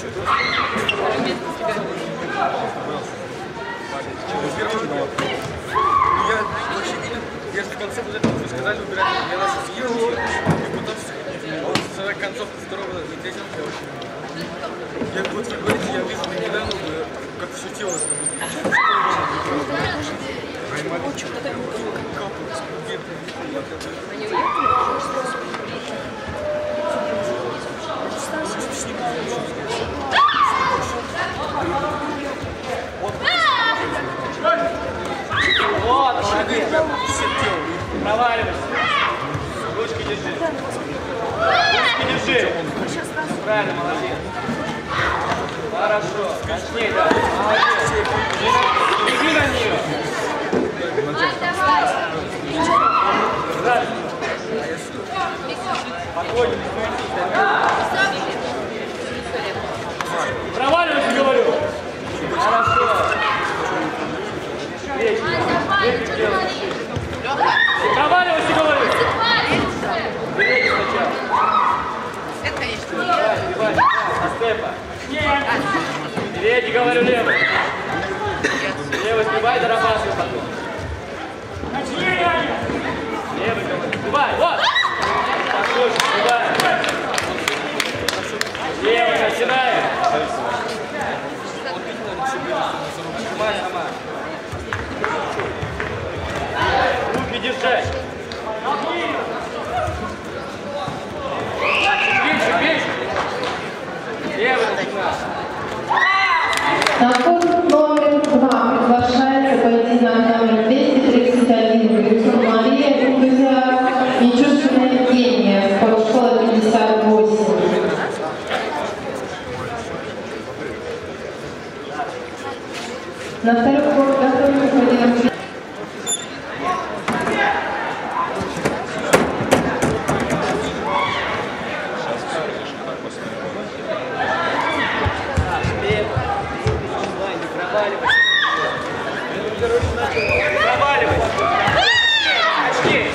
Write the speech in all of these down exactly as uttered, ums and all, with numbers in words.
Я же в конце вот этого вы сказали убирать, я нас съел, и потом сорок концовка второго и третьего. Я вот вы говорите, я видел недавно, как шутилось. Вот, молодец. Проваливайся. Ручки держи. Ручки держи. Правильно, молодец. Хорошо. Точнее, да. Молодец. Иди на нее. Спокойно, проваливайся, говорю. Хорошо. Проваливайся, говорю. Берите сначала. Это конечно. Давай, давай, со степа. Берите, говорю, левый. Левый сбивай, дорабатывай потом. Левый, говорю. Сбивай, вот. Послушай, сбивай. Левый, начинаем. Снимай сама. Руки держать. Меньше, меньше. Левый начинаем. На курс номер два приглашается поединок номер двести тридцать один Грицун Мария, энтузиаст и чувственное Евгения, спортшкола пятьдесят восемь. На второй курс готовится поединок. Проваливайся! Очки!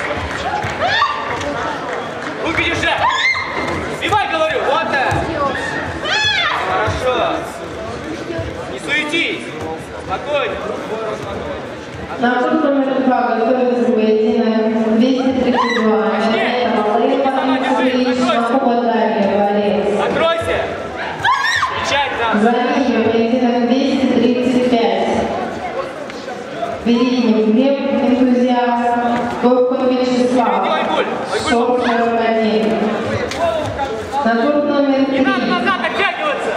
Руки держать! Сбивай, говорю! Вот так! Хорошо! Не суетись! Спокойно! На курс номер два готовится поединок двести тридцать два. Откройся! Печать нам! За ними поединок двести тридцать пять. Великий Глеб, энтузиаст, Говкин Вячеслав, сорок один. На курс номер три. Не надо назад оттягиваться!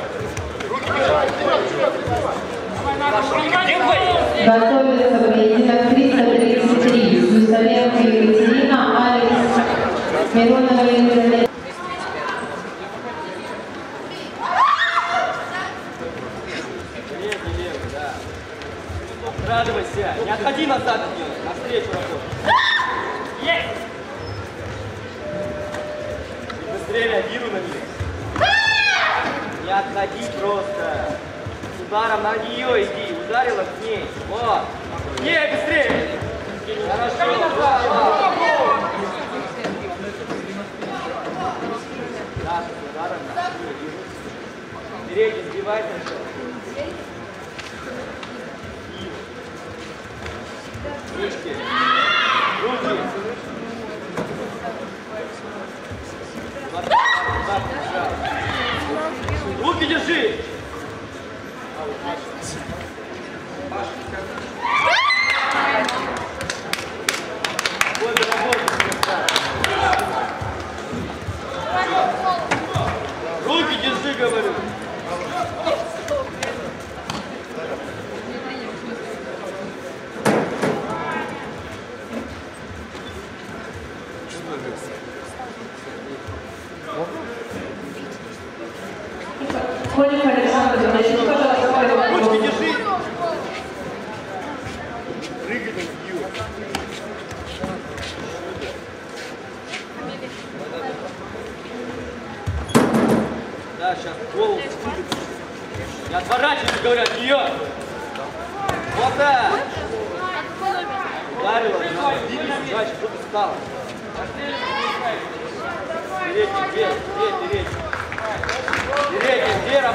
Готовится поединок триста тридцать три. Сусаленко Екатерина, Алекс, Миронова Елизавета. Радуйся! Не отходи назад, навстречу работай! Есть! И быстрее реагируй на них! Не отходи просто! С ударом на нее иди! Ударила к ней! Вот! Не, быстрее! Хорошо! Да, с ударом на нее! Передний сбивай сначала! Ручки. Руки. Руки держи. Руки держи, говорю. Холик Александр, значит, пожалуйста, ручки держи. Прыгай на нее. Да, сейчас голову. Не отворачивайся, говорю, от нее. Вот так. Ударила, двигайся, значит, что-то стало. Передний, вверх, вверх, передний. Передний, где работает?